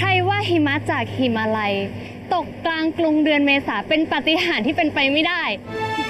รว่าหิมะจากหิมาลัยตกกลางกรุงเดือนเมษาเป็นปาฏิหาริย์ที่เป็นไปไม่ได้